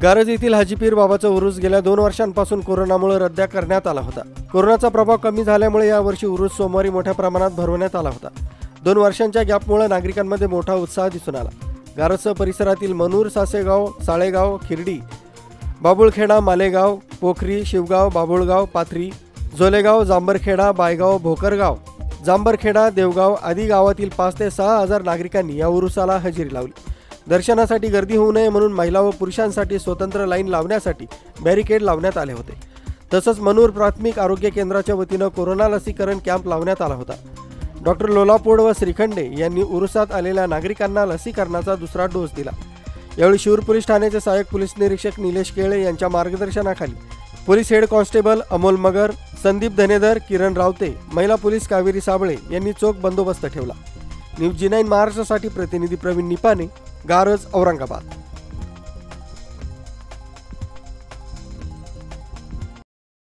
गारज येथील हाजीपीर बाबाचा उरूस गेल्या 2 वर्षांपासून कोरोनामुळे रद्द करण्यात आला होता। कोरोनाचा प्रभाव कमी झाल्यामुळे यावर्षी उरूस सोमवारी मोठ्या प्रमाणात भरवण्यात आला होता। 2 वर्षांच्या गॅपमुळे नागरिकांमध्ये मोठा उत्साह दिसून आला। गारजसह परिसरातील मनूर, सासेगाव, साळेगाव, खिरडी, बाबुळखेडा, मालेगाव, पोखरी, शिवगाव, बाबुळगाव, पाथरी, जोलेगाव, जांभरखेडा, बायगाव, भोकरगाव, जांभरखेडा, देवगाव आदी गावातील 5 ते 6 हजार नागरिकांनी या उरुसाला हजेरी लावली। दर्शनासाठी गर्दी होऊ नये म्हणून महिला व पुरुषांसाठी स्वतंत्र लाईन लावण्यासाठी बॅरिकेड लावण्यात आले होते। तसंच मनूर प्राथमिक आरोग्य केंद्राच्या वतीनं कोरोना लसीकरण कॅम्प लावण्यात आला होता। डॉक्टर लोलापोड व श्रीखंडे यांनी उरुसात आलेल्या नागरिकांना लसीकरणाचा दुसरा डोस दिला। यावेळी शिरूर पोलीस ठाण्याचे सहाय्यक पोलीस निरीक्षक निलेश केळे यांच्या मार्गदर्शनाखाली police head constable Amol Magar, Sandeep Dhanedar, Kiran Rawate, महिला पोलीस कावेरी साबळे यांनी चोख बंदोबस्त ठेवला। न्यूज G9 महाराष्ट्रासाठी प्रतिनिधी प्रवीण निपाने, गारज, औरंगाबाद।